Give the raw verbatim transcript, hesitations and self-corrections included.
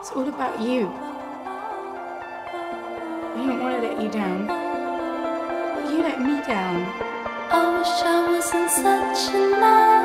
It's all about you. I don't want to let you down. You let me down. I wish I wasn't such a nice